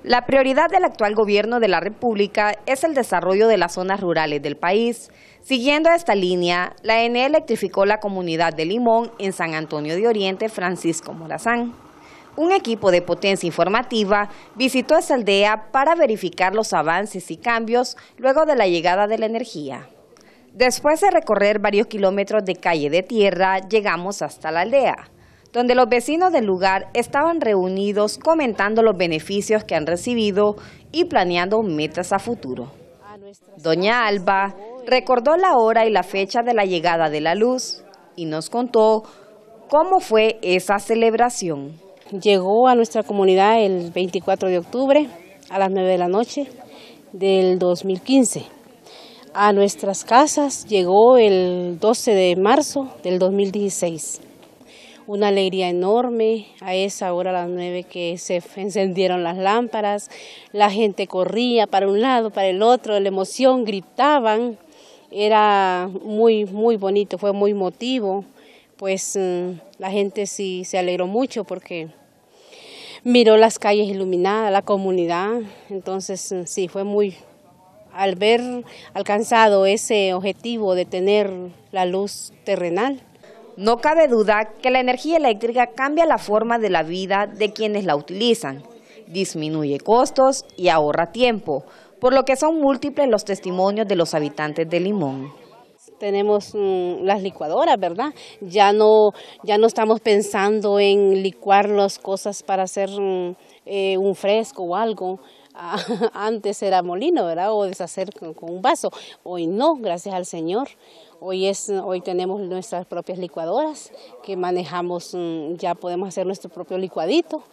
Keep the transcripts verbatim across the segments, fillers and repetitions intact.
La prioridad del actual gobierno de la República es el desarrollo de las zonas rurales del país. Siguiendo esta línea, la E N E electrificó la comunidad de Limón en San Antonio de Oriente, Francisco Morazán. Un equipo de Potencia Informativa visitó esa aldea para verificar los avances y cambios luego de la llegada de la energía. Después de recorrer varios kilómetros de calle de tierra, llegamos hasta la aldea, donde los vecinos del lugar estaban reunidos comentando los beneficios que han recibido y planeando metas a futuro. Doña Alba recordó la hora y la fecha de la llegada de la luz y nos contó cómo fue esa celebración. Llegó a nuestra comunidad el veinticuatro de octubre a las nueve de la noche del dos mil quince. A nuestras casas llegó el doce de marzo del dos mil dieciséis. Una alegría enorme, a esa hora a las nueve que se encendieron las lámparas, la gente corría para un lado, para el otro, la emoción, gritaban, era muy, muy bonito, fue muy emotivo, pues la gente sí se alegró mucho porque miró las calles iluminadas, la comunidad, entonces sí, fue muy, al ver alcanzado ese objetivo de tener la luz terrenal. No cabe duda que la energía eléctrica cambia la forma de la vida de quienes la utilizan, disminuye costos y ahorra tiempo, por lo que son múltiples los testimonios de los habitantes de Limón. Tenemos mm, las licuadoras, ¿verdad? Ya no, ya no estamos pensando en licuar las cosas para hacer mm, eh, un fresco o algo. Antes era molino, ¿verdad? O deshacer con, con un vaso. Hoy no, gracias al Señor. Hoy, es, hoy tenemos nuestras propias licuadoras que manejamos, ya podemos hacer nuestro propio licuadito.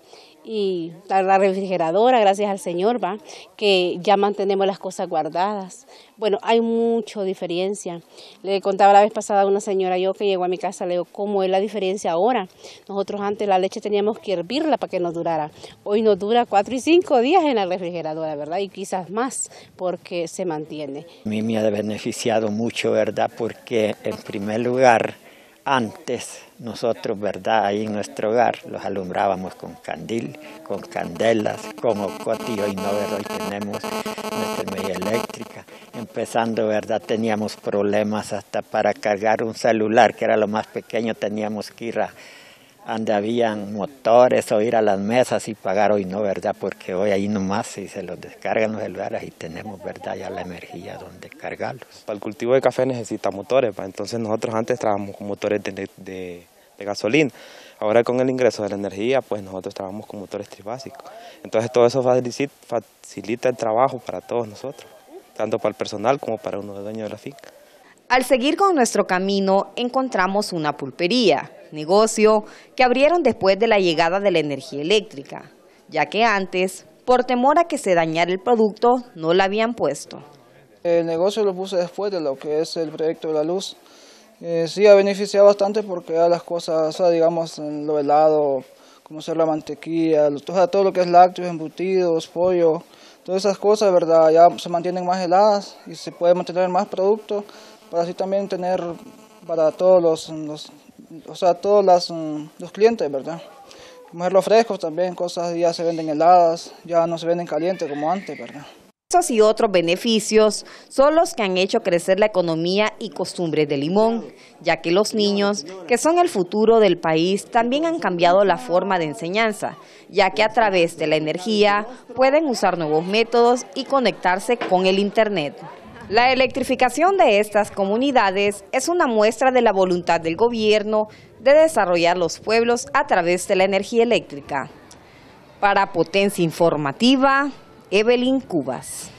Y la refrigeradora, gracias al Señor, va, que ya mantenemos las cosas guardadas. Bueno, hay mucha diferencia. Le contaba la vez pasada a una señora yo que llegó a mi casa, le digo, ¿cómo es la diferencia ahora? Nosotros antes la leche teníamos que hervirla para que nos durara. Hoy nos dura cuatro y cinco días en la refrigeradora, ¿verdad? Y quizás más porque se mantiene. A mí me ha beneficiado mucho, ¿verdad? Porque en primer lugar, antes nosotros, ¿verdad? Ahí en nuestro hogar los alumbrábamos con candil, con candelas, como cotillo y no, ¿verdad? Hoy tenemos nuestra energía eléctrica. Empezando, ¿verdad? Teníamos problemas hasta para cargar un celular, que era lo más pequeño, teníamos que ir a donde habían motores o ir a las mesas y pagar. Hoy no, ¿verdad? Porque hoy ahí nomás si se los descargan los celulares y tenemos, ¿verdad? Ya la energía donde cargarlos. Para el cultivo de café necesita motores, ¿va? Entonces nosotros antes trabajamos con motores de, de, de gasolina. Ahora con el ingreso de la energía, pues nosotros trabajamos con motores tribásicos. Entonces todo eso facilita, facilita el trabajo para todos nosotros, tanto para el personal como para uno de dueño de la finca. Al seguir con nuestro camino, encontramos una pulpería, negocio que abrieron después de la llegada de la energía eléctrica, ya que antes, por temor a que se dañara el producto, no la habían puesto. El negocio lo puse después de lo que es el proyecto de la luz. Eh, sí ha beneficiado bastante porque ya las cosas, o sea, digamos, en lo helado, como ser la mantequilla, o sea, todo lo que es lácteos, embutidos, pollo, todas esas cosas, ¿verdad? Ya se mantienen más heladas y se puede mantener más producto, para así también tener para todos los, los o sea, todos las, los clientes, ¿verdad? Como los frescos también, cosas ya se venden heladas, ya no se venden calientes como antes, ¿verdad? Estos y otros beneficios son los que han hecho crecer la economía y costumbres de Limón, ya que los niños, que son el futuro del país, también han cambiado la forma de enseñanza, ya que a través de la energía pueden usar nuevos métodos y conectarse con el Internet. La electrificación de estas comunidades es una muestra de la voluntad del gobierno de desarrollar los pueblos a través de la energía eléctrica. Para Potencia Informativa, Evelyn Cubas.